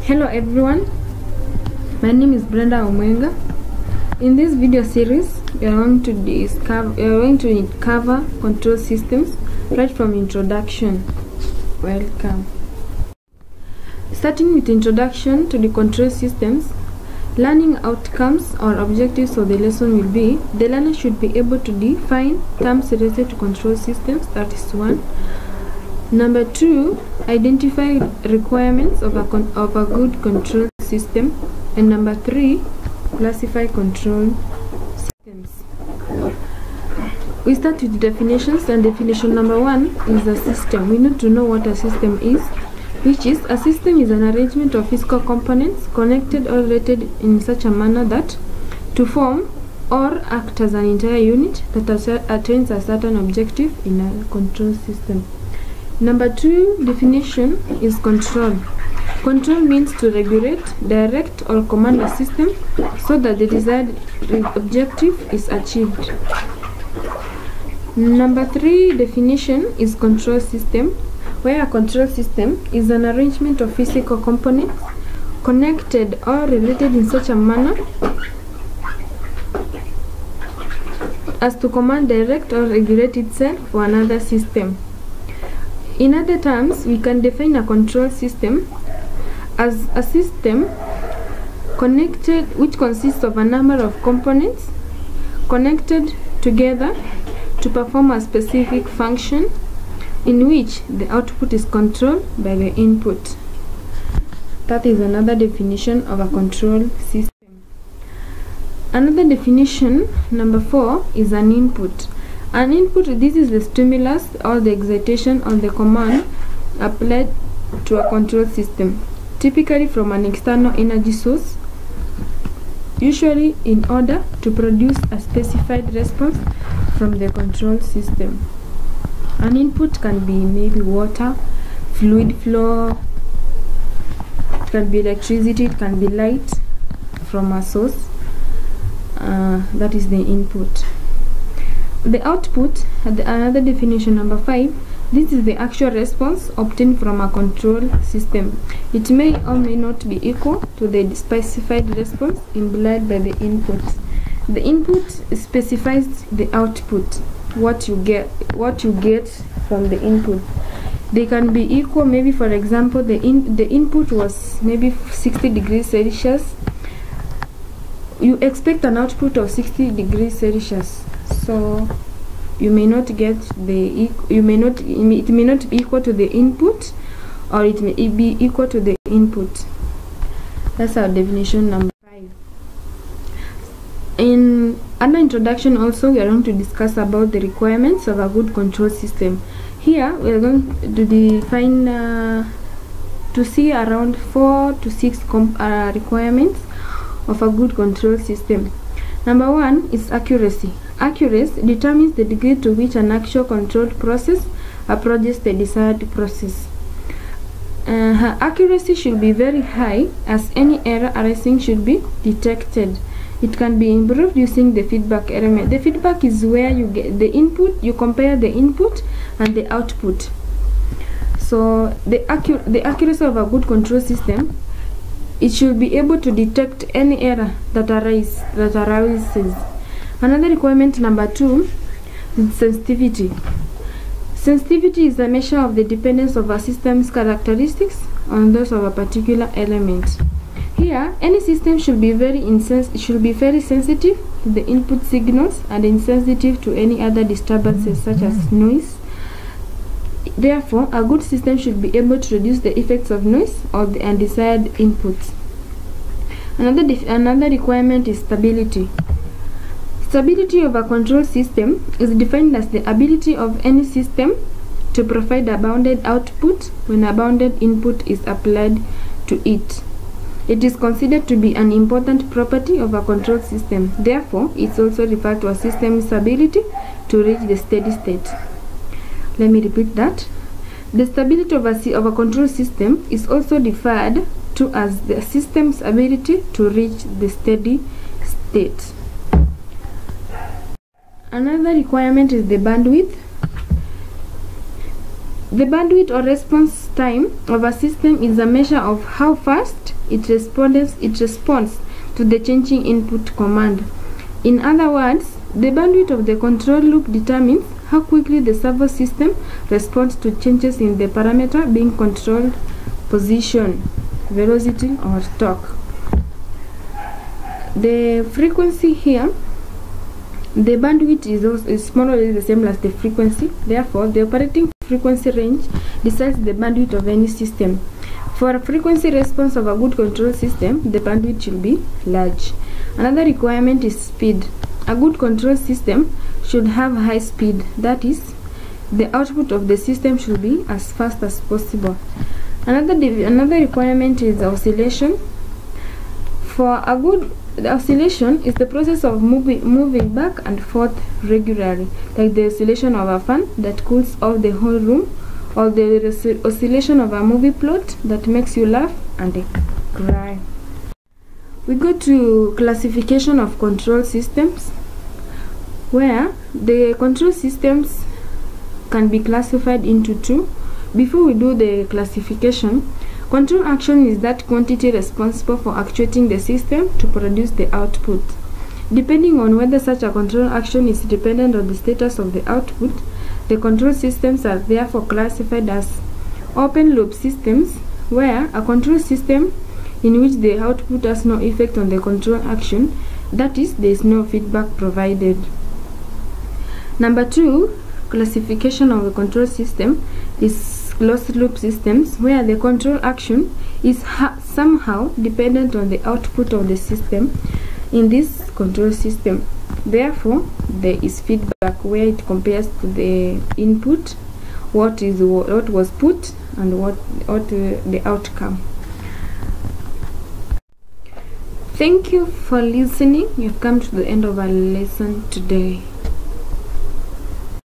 Hello everyone, my name is Brenda Omwenga. In this video series, we are going to cover control systems right from introduction. Welcome. Starting with introduction to the control systems, learning outcomes or objectives of the lesson will be: the learner should be able to define terms related to control systems. That is one. Number 2, identify requirements of a good control system. And number 3, classify control systems. We start with definitions, and definition number 1 is a system. We need to know what a system is, which is a system is an arrangement of physical components connected or related in such a manner that to form or act as an entire unit that attains a certain objective in a control system. Number 2 definition is control. Control means to regulate, direct, or command a system so that the desired objective is achieved. Number 3 definition is control system, where a control system is an arrangement of physical components connected or related in such a manner as to command, direct, or regulate itself for another system. In other terms, we can define a control system as a system connected which consists of a number of components connected together to perform a specific function in which the output is controlled by the input. That is another definition of a control system. Another definition, number 4, is an input. An input, this is the stimulus or the excitation or the command applied to a control system, typically from an external energy source, usually in order to produce a specified response from the control system. An input can be maybe water, fluid flow, it can be electricity, it can be light from a source. That is the input. The output, another definition, number 5, this is the actual response obtained from a control system. It may or may not be equal to the specified response implied by the input. The input specifies the output, what you get from the input. They can be equal. Maybe, for example, the input was maybe 60 degrees Celsius. You expect an output of 60 degrees Celsius. So you may not get it may not be equal to the input, or it may be equal to the input. That's our definition number 5. In under introduction also, we are going to discuss about the requirements of a good control system. Here we are going to define to see around 4 to 6 requirements of a good control system. Number 1 is accuracy. Accuracy determines the degree to which an actual controlled process approaches the desired process. Accuracy should be very high, as any error arising should be detected. It can be improved using the feedback element. The feedback is where you get the input, you compare the input and the output. So the accuracy of a good control system, it should be able to detect any error that arises. Another requirement, number 2, is sensitivity. Sensitivity is a measure of the dependence of a system's characteristics on those of a particular element. Here, any system should be very sensitive to the input signals and insensitive to any other disturbances such as noise. Therefore, a good system should be able to reduce the effects of noise or the undesired inputs. Another requirement is stability. Stability of a control system is defined as the ability of any system to provide a bounded output when a bounded input is applied to it. It is considered to be an important property of a control system. Therefore, it's also referred to a system's ability to reach the steady state. Let me repeat that. The stability of a control system is also referred to as the system's ability to reach the steady state. Another requirement is the bandwidth. The bandwidth or response time of a system is a measure of how fast it responds to the changing input command. In other words, the bandwidth of the control loop determines how quickly the servo system responds to changes in the parameter being controlled: position, velocity, or torque. The frequency here, the bandwidth is more or less the same as the frequency. Therefore, the operating frequency range decides the bandwidth of any system. For a frequency response of a good control system, the bandwidth should be large. Another requirement is speed. A good control system should have high speed. That is, the output of the system should be as fast as possible. Another requirement is oscillation. For a good oscillation is the process of moving back and forth regularly, like the oscillation of a fan that cools off the whole room, or the oscillation of a movie plot that makes you laugh and cry. We go to classification of control systems, where the control systems can be classified into two. Before we do the classification, control action is that quantity responsible for actuating the system to produce the output. Depending on whether such a control action is dependent on the status of the output, the control systems are therefore classified as open loop systems, where a control system in which the output has no effect on the control action, that is, there is no feedback provided. Number 2, classification of a control system is closed loop systems, where the control action is somehow dependent on the output of the system in this control system. Therefore, there is feedback where it compares to the input, what was put, and what the outcome. Thank you for listening. You've come to the end of our lesson today.